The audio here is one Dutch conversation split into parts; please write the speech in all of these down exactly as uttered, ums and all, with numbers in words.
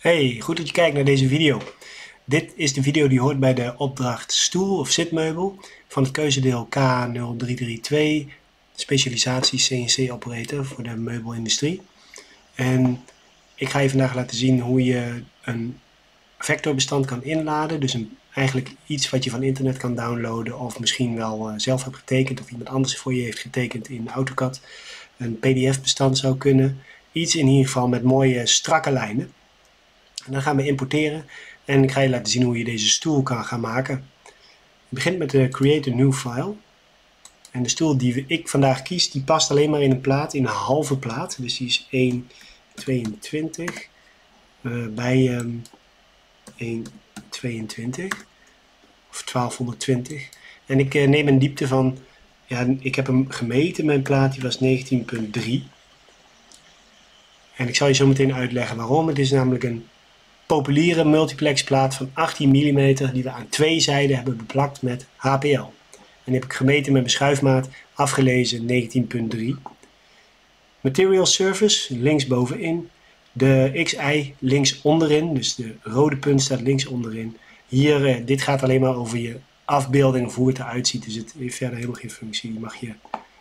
Hey, goed dat je kijkt naar deze video. Dit is de video die hoort bij de opdracht stoel of zitmeubel van het keuzedeel K nul drie drie twee, specialisatie C N C operator voor de meubelindustrie. En ik ga je vandaag laten zien hoe je een vectorbestand kan inladen. Dus een, eigenlijk iets wat je van internet kan downloaden of misschien wel uh, zelf hebt getekend of iemand anders voor je heeft getekend in AutoCAD. Een P D F-bestand zou kunnen. Iets in ieder geval met mooie strakke lijnen. En dan gaan we importeren en ik ga je laten zien hoe je deze stoel kan gaan maken. Je begint met de Create a New File. En de stoel die ik vandaag kies, die past alleen maar in een plaat, in een halve plaat. Dus die is één komma tweeëntwintig uh, bij um, één komma tweeëntwintig of twaalfhonderdtwintig. En ik uh, neem een diepte van, ja, ik heb hem gemeten, mijn plaat, die was negentien komma drie. En ik zal je zo meteen uitleggen waarom. Het is namelijk een populiere multiplexplaat van achttien millimeter die we aan twee zijden hebben beplakt met H P L. En die heb ik gemeten met mijn schuifmaat, afgelezen negentien komma drie. Material Surface links bovenin, de X I links onderin, dus de rode punt staat links onderin. Hier, eh, dit gaat alleen maar over je afbeelding of hoe het eruit ziet, dus het heeft verder helemaal geen functie. Je mag je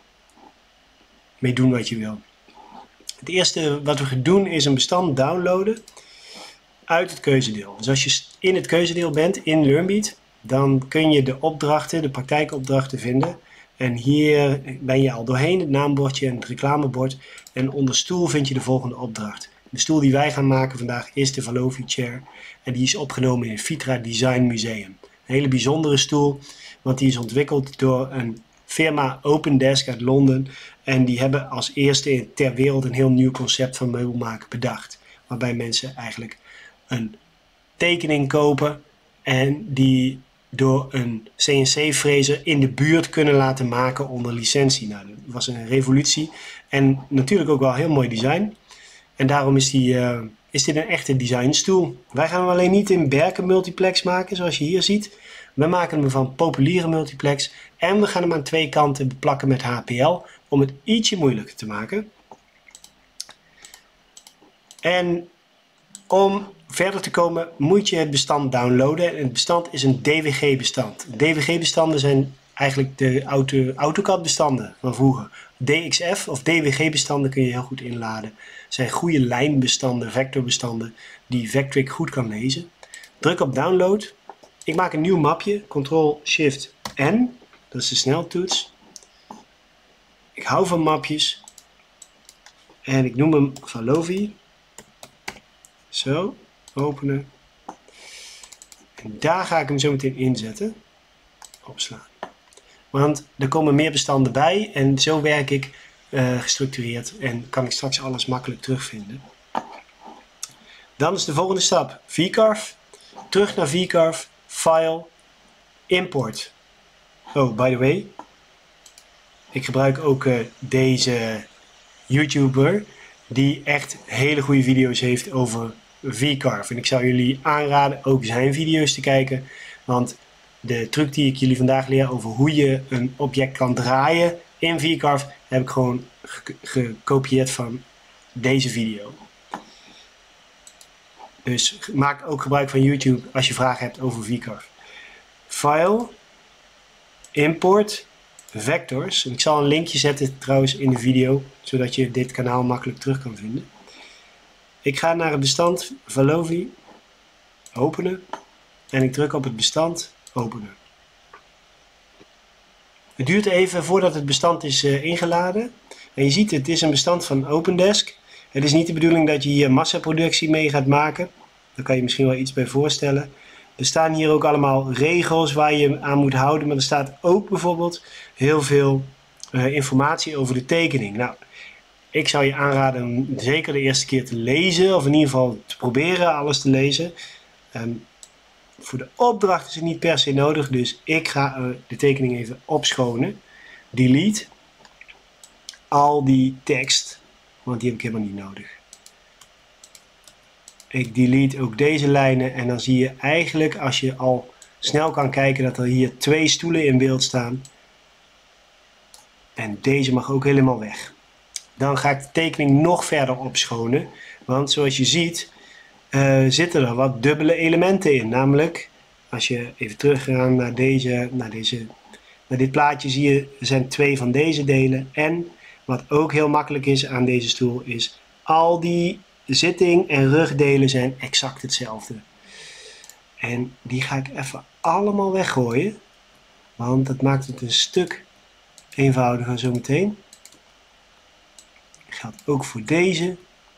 mee doen wat je wil. Het eerste wat we gaan doen is een bestand downloaden uit het keuzedeel. Dus als je in het keuzedeel bent in LearnBeat, dan kun je de opdrachten, de praktijkopdrachten vinden. En hier ben je al doorheen, het naambordje en het reclamebord. En onder stoel vind je de volgende opdracht. De stoel die wij gaan maken vandaag is de Valovi Chair. En die is opgenomen in het Vitra Design Museum. Een hele bijzondere stoel, want die is ontwikkeld door een firma Opendesk uit Londen. En die hebben als eerste ter wereld een heel nieuw concept van meubelmaken bedacht. Waarbij mensen eigenlijk een tekening kopen en die door een C N C-frezer in de buurt kunnen laten maken onder licentie. Nou, dat was een revolutie en natuurlijk ook wel heel mooi design. En daarom is, die, uh, is dit een echte designstoel. Wij gaan hem alleen niet in Berken multiplex maken zoals je hier ziet. We maken hem van populiere multiplex en we gaan hem aan twee kanten beplakken met H P L om het ietsje moeilijker te maken. En om verder te komen moet je het bestand downloaden. En het bestand is een D W G-bestand. D W G-bestanden zijn eigenlijk de auto, AutoCAD-bestanden van vroeger. D X F of D W G-bestanden kun je heel goed inladen. Het zijn goede lijnbestanden, vectorbestanden die Vectric goed kan lezen. Druk op download. Ik maak een nieuw mapje. control shift N. Dat is de sneltoets. Ik hou van mapjes. En ik noem hem Valovi. Zo, openen. En daar ga ik hem zo meteen inzetten. Opslaan. Want er komen meer bestanden bij en zo werk ik uh, gestructureerd en kan ik straks alles makkelijk terugvinden. Dan is de volgende stap V-Carve. Terug naar V-Carve, File, Import. Oh, by the way. Ik gebruik ook uh, deze YouTuber die echt hele goede video's heeft over V-Carve. En ik zou jullie aanraden ook zijn video's te kijken. Want de truc die ik jullie vandaag leer over hoe je een object kan draaien in V-Carve heb ik gewoon ge gekopieerd van deze video. Dus maak ook gebruik van YouTube als je vragen hebt over V-Carve. File, Import, Vectors. En ik zal een linkje zetten trouwens in de video, zodat je dit kanaal makkelijk terug kan vinden. Ik ga naar het bestand Valovi, openen en ik druk op het bestand, openen. Het duurt even voordat het bestand is uh, ingeladen. En je ziet het is een bestand van Opendesk. Het is niet de bedoeling dat je hier massaproductie mee gaat maken. Daar kan je misschien wel iets bij voorstellen. Er staan hier ook allemaal regels waar je aan moet houden, maar er staat ook bijvoorbeeld heel veel uh, informatie over de tekening. Nou, ik zou je aanraden om zeker de eerste keer te lezen, of in ieder geval te proberen alles te lezen. Um, voor de opdracht is het niet per se nodig, dus ik ga uh, de tekening even opschonen. Delete al die tekst, want die heb ik helemaal niet nodig. Ik delete ook deze lijnen en dan zie je eigenlijk, als je al snel kan kijken, dat er hier twee stoelen in beeld staan. En deze mag ook helemaal weg. Dan ga ik de tekening nog verder opschonen, want zoals je ziet uh, zitten er wat dubbele elementen in. Namelijk, als je even teruggaat naar deze, naar deze, naar dit plaatje, zie je, er zijn twee van deze delen. En wat ook heel makkelijk is aan deze stoel, is al die zitting- en rugdelen zijn exact hetzelfde. En die ga ik even allemaal weggooien, want dat maakt het een stuk eenvoudiger zometeen. Geldt ook voor deze.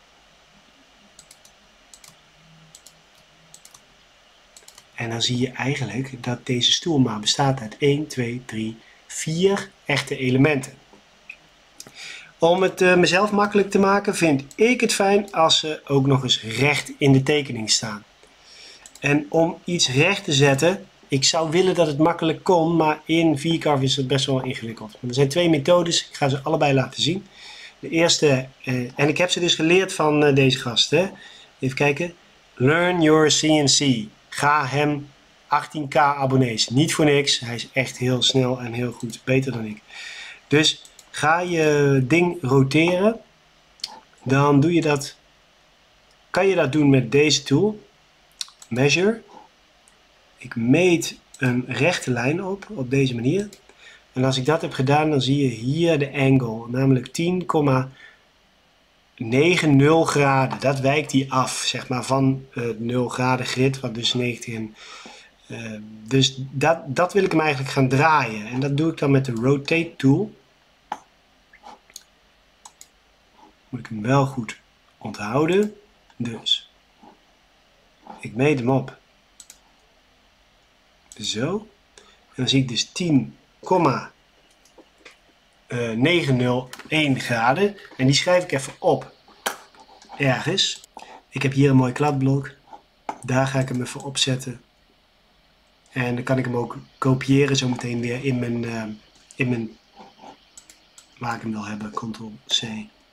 En dan zie je eigenlijk dat deze stoel maar bestaat uit één, twee, drie, vier echte elementen. Om het uh, mezelf makkelijk te maken vind ik het fijn als ze ook nog eens recht in de tekening staan. En om iets recht te zetten, ik zou willen dat het makkelijk kon, maar in V Carve is het best wel ingewikkeld. Er zijn twee methodes, ik ga ze allebei laten zien. De eerste, uh, en ik heb ze dus geleerd van uh, deze gast. Hè. Even kijken. Learn your C N C. Ga hem achttien k abonnees. Niet voor niks. Hij is echt heel snel en heel goed. Beter dan ik. Dus ga je ding roteren. Dan doe je dat. Kan je dat doen met deze tool. Measure. Ik meet een rechte lijn op. Op deze manier. En als ik dat heb gedaan, dan zie je hier de angle. Namelijk tien komma negentig graden. Dat wijkt die af. Zeg maar van uh, nul graden grid. Wat dus negentig en... Uh, dus dat, dat wil ik hem eigenlijk gaan draaien. En dat doe ik dan met de Rotate tool. Moet ik hem wel goed onthouden. Dus ik meet hem op. Zo. En dan zie ik dus tien komma negenhonderdéén graden. En die schrijf ik even op. Ergens. Ik heb hier een mooi kladblok. Daar ga ik hem even opzetten. En dan kan ik hem ook kopiëren zometeen weer in mijn, uh, in mijn, waar ik hem wil hebben, control C.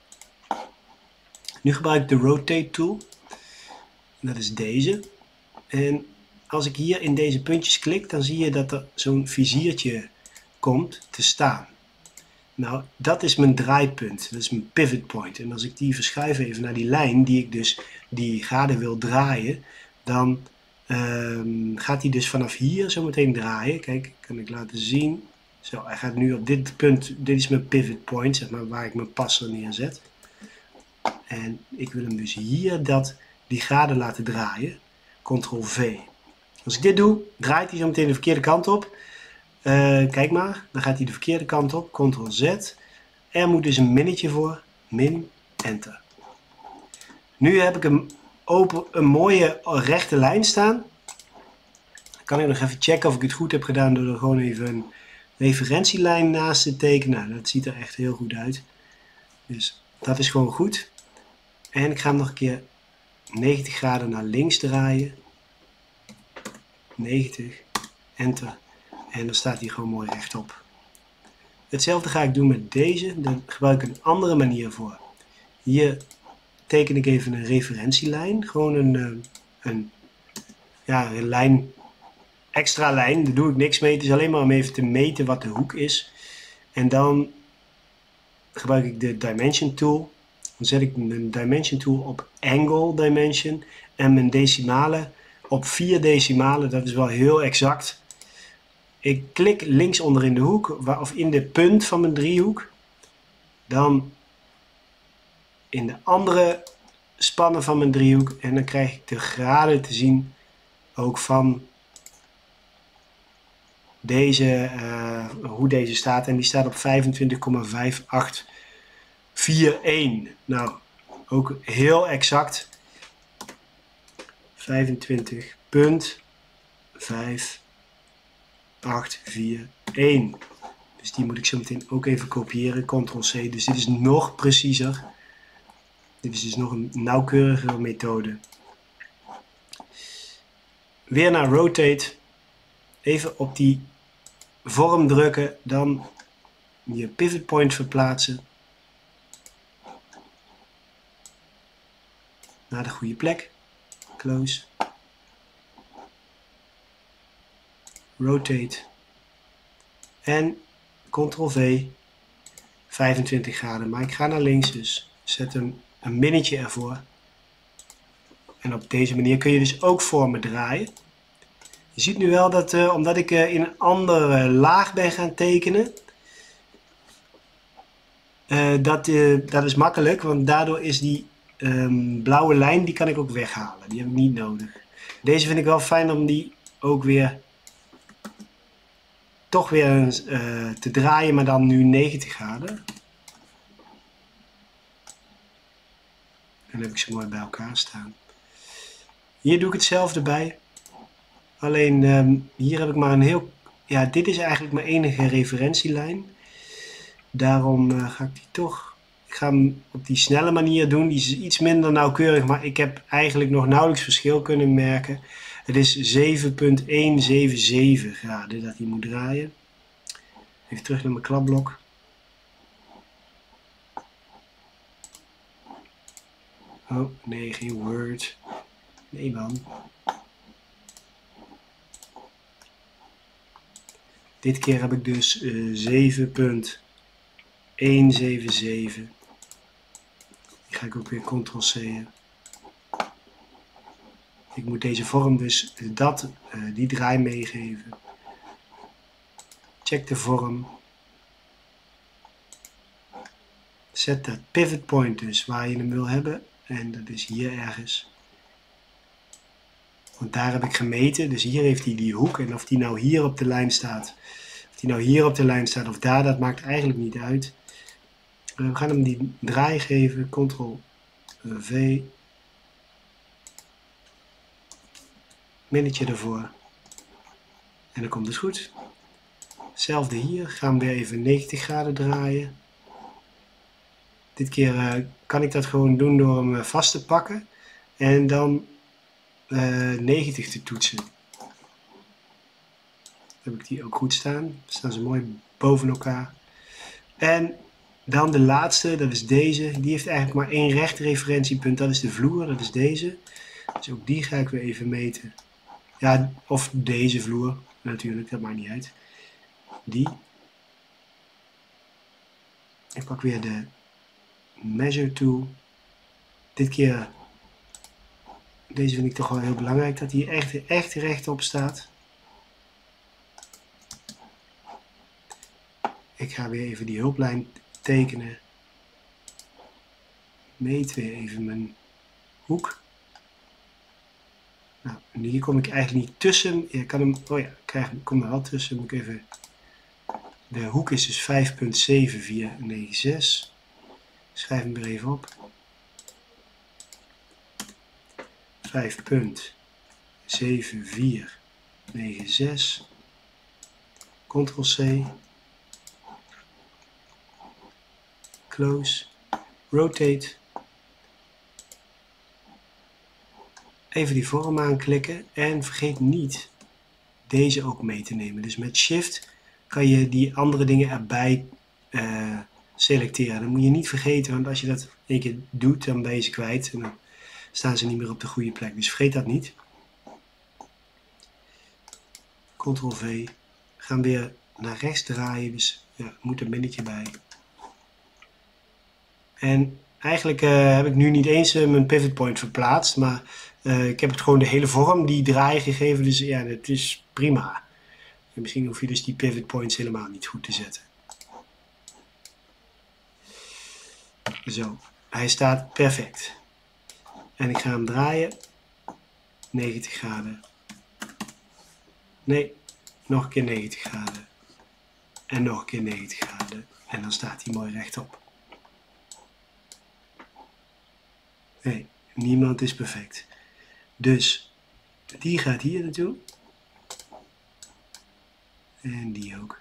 Nu gebruik ik de Rotate tool. Dat is deze. En als ik hier in deze puntjes klik, dan zie je dat er zo'n viziertje komt te staan. Nou, dat is mijn draaipunt. Dat is mijn pivot point. En als ik die verschuif even naar die lijn, die ik dus die graden wil draaien, dan Um, gaat hij dus vanaf hier zo meteen draaien. Kijk, kan ik laten zien. Zo, hij gaat nu op dit punt. Dit is mijn pivot point, zeg maar, waar ik mijn passer neerzet. En ik wil hem dus hier dat, die graden laten draaien. control V. Als ik dit doe, draait hij zo meteen de verkeerde kant op. Uh, kijk maar, dan gaat hij de verkeerde kant op. control Z. Er moet dus een minnetje voor. Min, enter. Nu heb ik hem open, een mooie rechte lijn staan. Dan kan ik nog even checken of ik het goed heb gedaan door er gewoon even een referentielijn naast te tekenen. Nou, dat ziet er echt heel goed uit. Dus dat is gewoon goed. En ik ga hem nog een keer negentig graden naar links draaien. negentig, enter. En dan staat hij gewoon mooi rechtop. Hetzelfde ga ik doen met deze. Daar gebruik ik een andere manier voor. Hier teken ik even een referentielijn. Gewoon een, een, ja, een lijn, extra lijn. Daar doe ik niks mee. Het is alleen maar om even te meten wat de hoek is. En dan gebruik ik de Dimension tool. Dan zet ik mijn Dimension tool op Angle Dimension. En mijn decimalen op vier decimalen. Dat is wel heel exact. Ik klik links onder in de hoek. Of in de punt van mijn driehoek. Dan in de andere spannen van mijn driehoek en dan krijg ik de graden te zien ook van deze, uh, hoe deze staat, en die staat op vijfentwintig komma vijf acht vier een. Nou, ook heel exact. vijfentwintig komma vijf acht vier een. Dus die moet ik zo meteen ook even kopiëren, control C. Dus dit is nog preciezer. Dit is dus nog een nauwkeurigere methode. Weer naar Rotate. Even op die vorm drukken. Dan je pivot point verplaatsen. Naar de goede plek. Close. Rotate. En control V. vijfentwintig graden. Maar ik ga naar links, dus zet hem een minnetje ervoor. En op deze manier kun je dus ook vormen draaien. Je ziet nu wel dat, uh, omdat ik uh, in een andere laag ben gaan tekenen, uh, dat, uh, dat is makkelijk, want daardoor is die um, blauwe lijn, die kan ik ook weghalen. Die heb ik niet nodig. Deze vind ik wel fijn om die ook weer toch weer uh, te draaien, maar dan nu negentig graden. En dan heb ik ze mooi bij elkaar staan. Hier doe ik hetzelfde bij. Alleen um, hier heb ik maar een heel... Ja, dit is eigenlijk mijn enige referentielijn. Daarom uh, ga ik die toch... Ik ga hem op die snelle manier doen. Die is iets minder nauwkeurig, maar ik heb eigenlijk nog nauwelijks verschil kunnen merken. Het is zeven komma honderdzevenenzeventig graden dat hij moet draaien. Even terug naar mijn kladblok. Oh, nee, geen Word. Nee, man. Dit keer heb ik dus uh, zeven komma honderdzevenenzeventig. Die ga ik ook weer control C'en. Ik moet deze vorm dus dat, uh, die draai meegeven. Check de vorm. Zet dat pivot point dus waar je hem wil hebben. En dat is hier ergens. Want daar heb ik gemeten. Dus hier heeft hij die hoek. En of die nou hier op de lijn staat. Of die nou hier op de lijn staat of daar. Dat maakt eigenlijk niet uit. We gaan hem die draai geven. control V. Minnetje ervoor. En dan komt het goed. Hetzelfde hier. Gaan we weer even negentig graden draaien. Dit keer uh, kan ik dat gewoon doen door hem uh, vast te pakken. En dan uh, negentig te toetsen. Dan heb ik die ook goed staan. Dan staan ze mooi boven elkaar. En dan de laatste, dat is deze. Die heeft eigenlijk maar één recht referentiepunt. Dat is de vloer, dat is deze. Dus ook die ga ik weer even meten. Ja, of deze vloer. Natuurlijk, dat maakt niet uit. Die. Ik pak weer de Measure Tool. Dit keer, deze vind ik toch wel heel belangrijk, dat hij echt, echt rechtop staat. Ik ga weer even die hulplijn tekenen. Meet weer even mijn hoek. Nou, hier kom ik eigenlijk niet tussen. Ik kan hem, oh ja, ik krijg, kom er wel tussen. Moet ik even, de hoek is dus vijf komma zeven vier negen zes. Schrijf hem er even op. vijf komma zeven vier negen zes. control C. Close. Rotate. Even die vorm aanklikken. En vergeet niet deze ook mee te nemen. Dus met Shift kan je die andere dingen erbij uh, selecteren. Dat moet je niet vergeten, want als je dat een keer doet, dan ben je ze kwijt. En dan staan ze niet meer op de goede plek. Dus vergeet dat niet. control V. Gaan weer naar rechts draaien. Dus ja, moet een minnetje bij. En eigenlijk uh, heb ik nu niet eens uh, mijn pivot point verplaatst. Maar uh, ik heb het gewoon de hele vorm, die draai gegeven. Dus ja, dat is prima. En misschien hoef je dus die pivot points helemaal niet goed te zetten. Zo, hij staat perfect. En ik ga hem draaien. negentig graden. Nee, nog een keer negentig graden. En nog een keer negentig graden. En dan staat hij mooi rechtop. Nee, niemand is perfect. Dus die gaat hier naartoe. En die ook.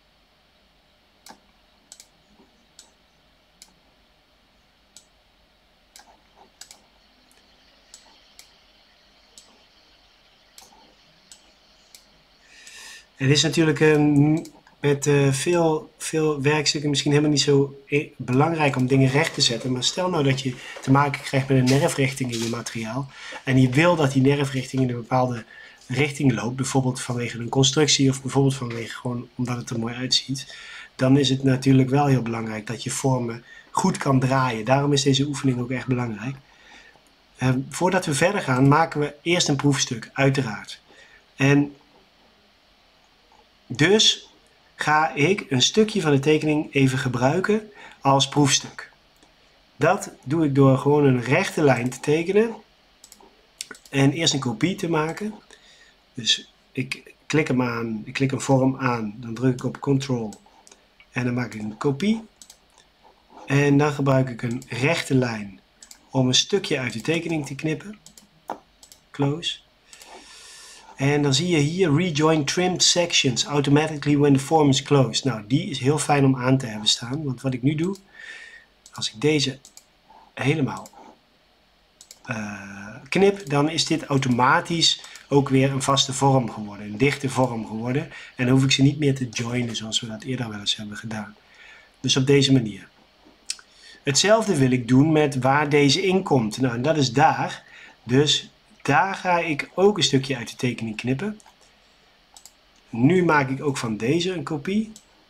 Het is natuurlijk um, met uh, veel, veel werkstukken misschien helemaal niet zo e belangrijk om dingen recht te zetten. Maar stel nou dat je te maken krijgt met een nerfrichting in je materiaal. En je wil dat die nerfrichting in een bepaalde richting loopt. Bijvoorbeeld vanwege een constructie of bijvoorbeeld vanwege gewoon omdat het er mooi uitziet. Dan is het natuurlijk wel heel belangrijk dat je vormen goed kan draaien. Daarom is deze oefening ook echt belangrijk. Uh, voordat we verder gaan, maken we eerst een proefstuk, uiteraard. En dus ga ik een stukje van de tekening even gebruiken als proefstuk. Dat doe ik door gewoon een rechte lijn te tekenen en eerst een kopie te maken. Dus ik klik hem aan, ik klik een vorm aan, dan druk ik op Ctrl en dan maak ik een kopie. En dan gebruik ik een rechte lijn om een stukje uit de tekening te knippen. Close. En dan zie je hier rejoin trimmed sections automatically when the form is closed. Nou, die is heel fijn om aan te hebben staan. Want wat ik nu doe, als ik deze helemaal uh, knip, dan is dit automatisch ook weer een vaste vorm geworden. Een dichte vorm geworden. En dan hoef ik ze niet meer te joinen zoals we dat eerder wel eens hebben gedaan. Dus op deze manier. Hetzelfde wil ik doen met waar deze in komt. Nou, en dat is daar. Dus daar ga ik ook een stukje uit de tekening knippen. Nu maak ik ook van deze een kopie.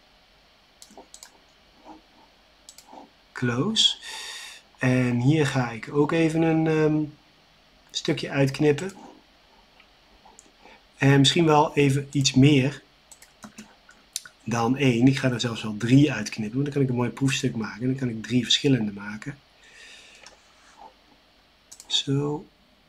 Close. En hier ga ik ook even een um, stukje uitknippen. En misschien wel even iets meer dan één. Ik ga er zelfs wel drie uitknippen. Want dan kan ik een mooi proefstuk maken. Dan kan ik drie verschillende maken. Zo.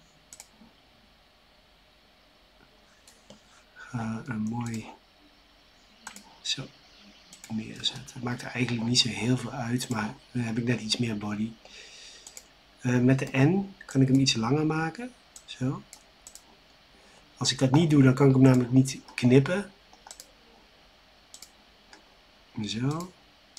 Ga een mooi zo neerzetten. Het maakt er eigenlijk niet zo heel veel uit. Maar dan heb ik net iets meer body. Uh, met de N kan ik hem iets langer maken. Zo. Als ik dat niet doe, dan kan ik hem namelijk niet knippen. Zo.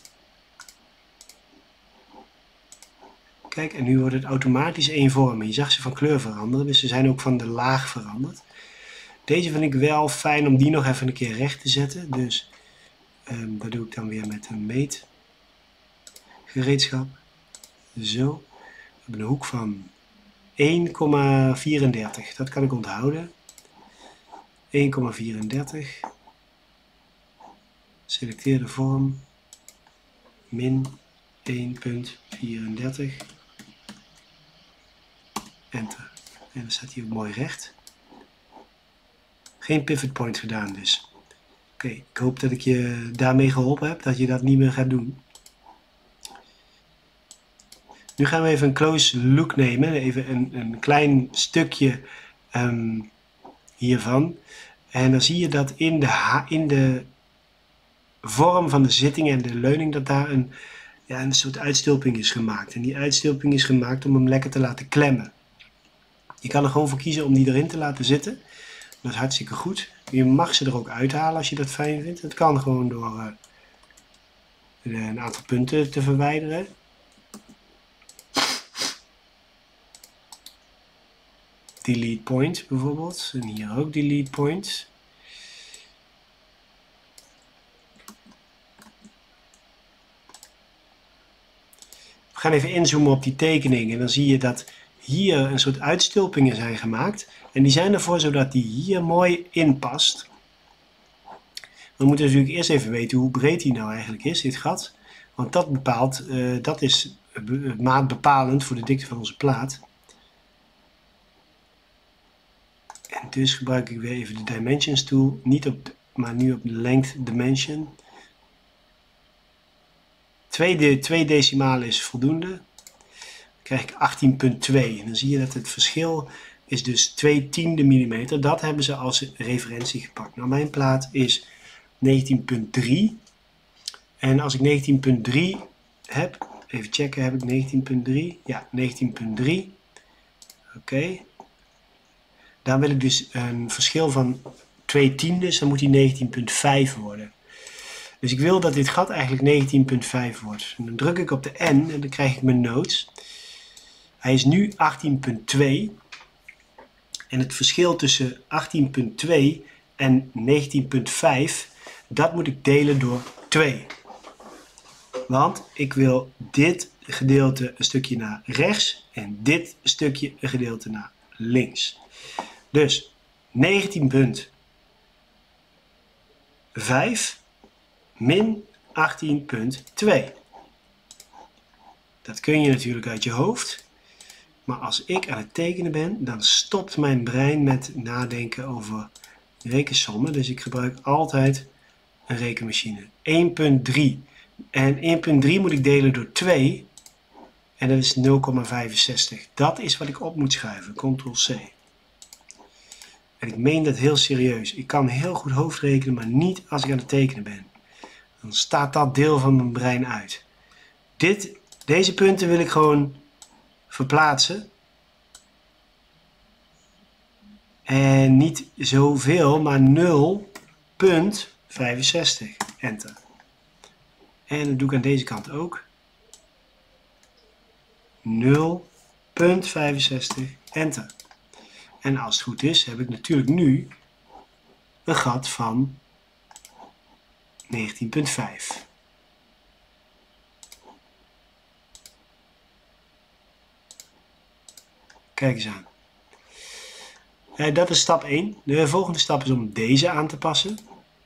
Kijk, en nu wordt het automatisch één vorm. Je zag ze van kleur veranderen, dus ze zijn ook van de laag veranderd. Deze vind ik wel fijn om die nog even een keer recht te zetten. Dus um, dat doe ik dan weer met een meetgereedschap. Zo. We hebben een hoek van één komma vierendertig. Dat kan ik onthouden. één komma vierendertig. Selecteer de vorm. Min één komma vierendertig. Enter. En dan staat hij ook mooi recht. Geen pivot point gedaan dus. Oké, okay, ik hoop dat ik je daarmee geholpen heb. Dat je dat niet meer gaat doen. Nu gaan we even een close look nemen. Even een, een klein stukje um, hiervan. En dan zie je dat in de, in de vorm van de zitting en de leuning dat daar een, ja, een soort uitstulping is gemaakt. En die uitstulping is gemaakt om hem lekker te laten klemmen. Je kan er gewoon voor kiezen om die erin te laten zitten. Dat is hartstikke goed. Je mag ze er ook uithalen als je dat fijn vindt. Het kan gewoon door uh, een aantal punten te verwijderen. Delete point bijvoorbeeld. En hier ook delete point. We gaan even inzoomen op die tekening en dan zie je dat hier een soort uitstulpingen zijn gemaakt. En die zijn ervoor zodat die hier mooi in past. We moeten natuurlijk eerst even weten hoe breed die nou eigenlijk is, dit gat. Want dat bepaalt, uh, dat is maatbepalend voor de dikte van onze plaat. En dus gebruik ik weer even de Dimensions tool, niet op de, maar nu op de Length Dimension. Twee, twee decimalen is voldoende. Dan krijg ik achttien komma twee. En dan zie je dat het verschil is dus twee tiende millimeter. Dat hebben ze als referentie gepakt. Nou, mijn plaat is negentien komma drie. En als ik negentien komma drie heb, even checken, heb ik negentien komma drie? Ja, negentien komma drie. Oké. Okay. Dan wil ik dus een verschil van twee tiendes, dan moet die negentien komma vijf worden. Dus ik wil dat dit gat eigenlijk negentien komma vijf wordt. En dan druk ik op de N en dan krijg ik mijn notes. Hij is nu achttien komma twee. En het verschil tussen achttien komma twee en negentien komma vijf, dat moet ik delen door twee. Want ik wil dit gedeelte een stukje naar rechts en dit stukje een gedeelte naar links. Dus negentien komma vijf min achttien komma twee. Dat kun je natuurlijk uit je hoofd. Maar als ik aan het tekenen ben, dan stopt mijn brein met nadenken over rekensommen. Dus ik gebruik altijd een rekenmachine. één punt drie. En één punt drie moet ik delen door twee. En dat is nul komma vijfenzestig. Dat is wat ik op moet schrijven. control C. En ik meen dat heel serieus. Ik kan heel goed hoofdrekenen, maar niet als ik aan het tekenen ben. Dan staat dat deel van mijn brein uit. Dit, deze punten wil ik gewoon verplaatsen. En niet zoveel, maar nul komma vijfenzestig. Enter. En dat doe ik aan deze kant ook. nul komma vijfenzestig. Enter. En als het goed is, heb ik natuurlijk nu een gat van negentien komma vijf. Kijk eens aan. Uh, dat is stap één. De volgende stap is om deze aan te passen.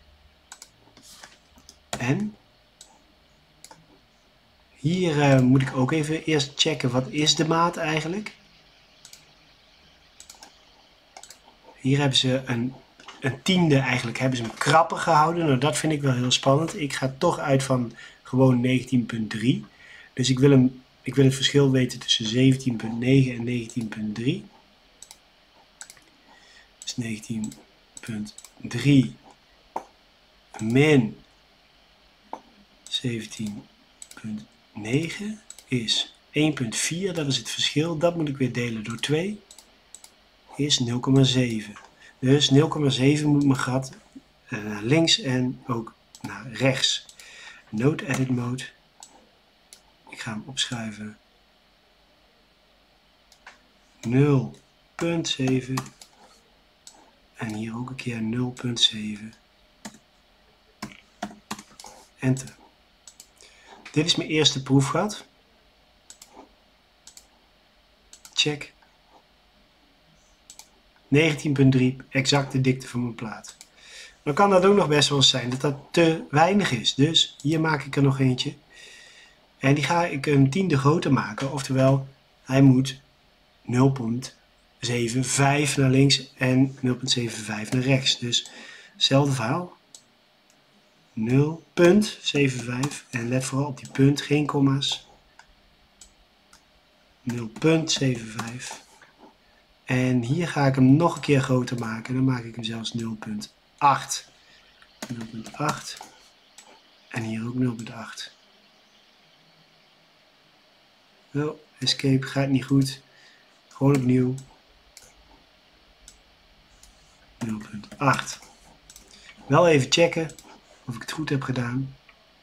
En hier uh, moet ik ook even eerst checken wat is de maat eigenlijk. Hier hebben ze een, een tiende eigenlijk hebben ze hem krapper gehouden. Nou, dat vind ik wel heel spannend. Ik ga toch uit van gewoon negentien komma drie. Dus ik wil, hem, ik wil het verschil weten tussen zeventien komma negen en negentien komma drie. Dus negentien komma drie min zeventien komma negen is één komma vier. Dat is het verschil. Dat moet ik weer delen door twee. Is nul komma zeven. Dus nul komma zeven moet mijn gat naar links en ook naar rechts. Node edit mode. Ik ga hem opschrijven. nul komma zeven. En hier ook een keer nul komma zeven. Enter. Dit is mijn eerste proefgat. Check. negentien komma drie, exact de dikte van mijn plaat. Dan kan dat ook nog best wel eens zijn dat dat te weinig is. Dus hier maak ik er nog eentje. En die ga ik een tiende groter maken. Oftewel, hij moet nul komma vijfenzeventig naar links en nul komma vijfenzeventig naar rechts. Dus hetzelfde verhaal. nul komma zevenenvijftig. En let vooral op die punt, geen komma's. nul komma zevenenvijftig. En hier ga ik hem nog een keer groter maken. Dan maak ik hem zelfs nul komma acht. nul komma acht. En hier ook nul komma acht. Oh, escape gaat niet goed. Gewoon opnieuw. nul komma acht. Wel even checken of ik het goed heb gedaan.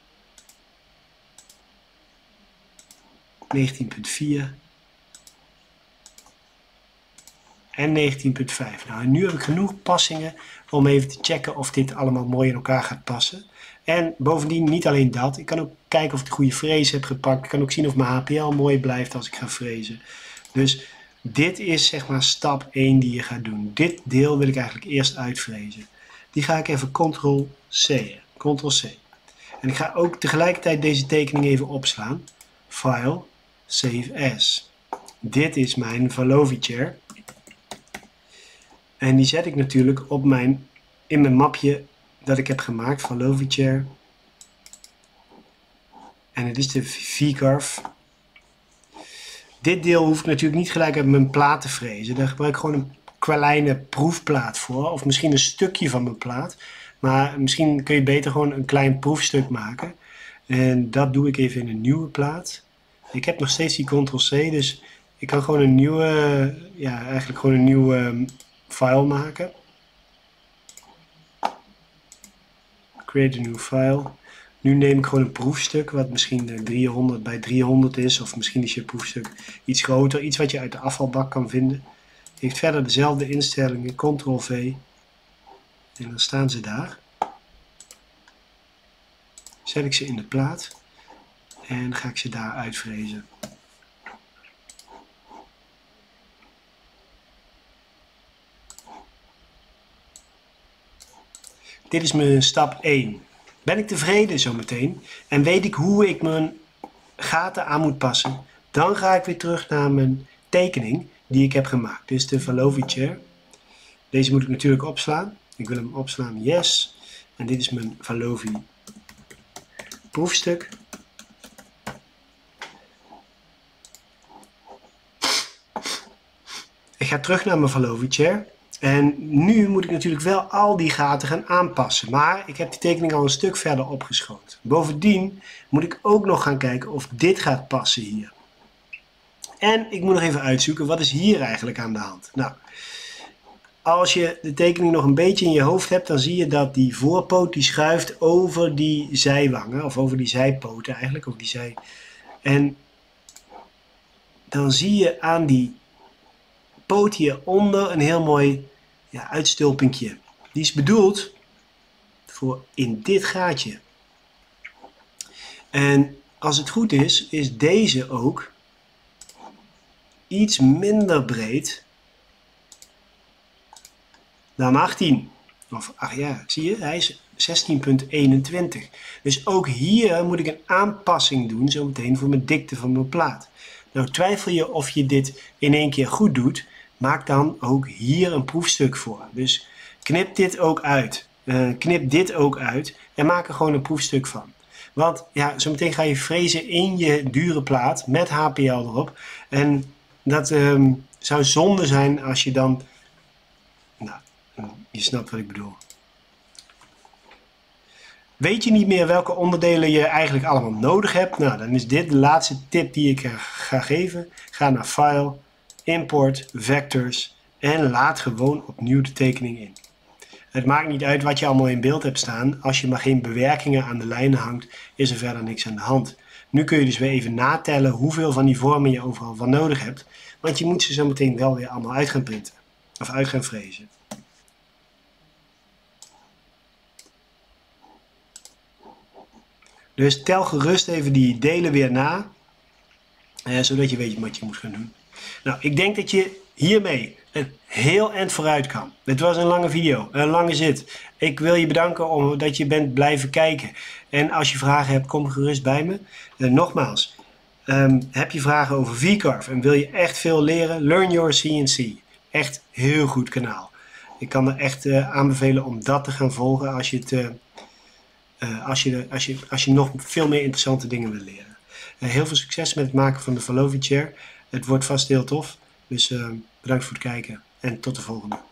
negentien komma vier. En negentien komma vijf. Nou, en nu heb ik genoeg passingen om even te checken of dit allemaal mooi in elkaar gaat passen. En bovendien niet alleen dat. Ik kan ook kijken of ik de goede frees heb gepakt. Ik kan ook zien of mijn H P L mooi blijft als ik ga frezen. Dus dit is zeg maar stap één die je gaat doen. Dit deel wil ik eigenlijk eerst uitfrezen. Die ga ik even control C. control C. En ik ga ook tegelijkertijd deze tekening even opslaan. File, Save As. Dit is mijn Valovichair. En die zet ik natuurlijk op mijn, in mijn mapje dat ik heb gemaakt van Valovichair. En het is de V-Carve. Dit deel hoef ik natuurlijk niet gelijk uit mijn plaat te frezen. Daar gebruik ik gewoon een kleine proefplaat voor. Of misschien een stukje van mijn plaat. Maar misschien kun je beter gewoon een klein proefstuk maken. En dat doe ik even in een nieuwe plaat. Ik heb nog steeds die control C. Dus ik kan gewoon een nieuwe, ja eigenlijk gewoon een nieuwe file maken. Create a new file. Nu neem ik gewoon een proefstuk wat misschien driehonderd bij driehonderd is. Of misschien is je proefstuk iets groter. Iets wat je uit de afvalbak kan vinden. Heeft verder dezelfde instellingen. control V. En dan staan ze daar. Zet ik ze in de plaat. En ga ik ze daar uitfrezen. Dit is mijn stap één. Ben ik tevreden zometeen en weet ik hoe ik mijn gaten aan moet passen, dan ga ik weer terug naar mijn tekening die ik heb gemaakt. Dit is de Valovi chair. Deze moet ik natuurlijk opslaan. Ik wil hem opslaan, yes. En dit is mijn Valovi proefstuk. Ik ga terug naar mijn Valovi chair. En nu moet ik natuurlijk wel al die gaten gaan aanpassen. Maar ik heb die tekening al een stuk verder opgeschoten. Bovendien moet ik ook nog gaan kijken of dit gaat passen hier. En ik moet nog even uitzoeken, wat is hier eigenlijk aan de hand? Nou, als je de tekening nog een beetje in je hoofd hebt, dan zie je dat die voorpoot die schuift over die zijwangen. Of over die zijpoten eigenlijk, over die zij. En dan zie je aan die poot hieronder een heel mooi ja, uitstulpinkje. Die is bedoeld voor in dit gaatje. En als het goed is, is deze ook iets minder breed dan achttien. Of ach ja, zie je, hij is zestien komma eenentwintig. Dus ook hier moet ik een aanpassing doen, zometeen voor mijn dikte van mijn plaat. Nou, twijfel je of je dit in één keer goed doet, maak dan ook hier een proefstuk voor. Dus knip dit ook uit. Uh, knip dit ook uit en maak er gewoon een proefstuk van. Want ja, zometeen ga je frezen in je dure plaat met H P L erop. En dat um, zou zonde zijn als je dan... Nou, je snapt wat ik bedoel. Weet je niet meer welke onderdelen je eigenlijk allemaal nodig hebt? Nou, dan is dit de laatste tip die ik ga geven. Ga naar File, Import, Vectors en laat gewoon opnieuw de tekening in. Het maakt niet uit wat je allemaal in beeld hebt staan. Als je maar geen bewerkingen aan de lijnen hangt, is er verder niks aan de hand. Nu kun je dus weer even natellen hoeveel van die vormen je overal van nodig hebt. Want je moet ze zo meteen wel weer allemaal uit gaan printen. Of uit gaan frezen. Dus tel gerust even die delen weer na. Eh, zodat je weet wat je moet gaan doen. Nou, ik denk dat je hiermee een heel eind vooruit kan. Het was een lange video, een lange zit. Ik wil je bedanken omdat je bent blijven kijken. En als je vragen hebt, kom gerust bij me. Uh, nogmaals, um, heb je vragen over V-Carve en wil je echt veel leren? Learn Your C N C. Echt heel goed kanaal. Ik kan er echt uh, aanbevelen om dat te gaan volgen als je, het, uh, uh, als, je, als, je, als je nog veel meer interessante dingen wil leren. Uh, heel veel succes met het maken van de Valovi chair. Het wordt vast heel tof. Dus uh, bedankt voor het kijken en tot de volgende.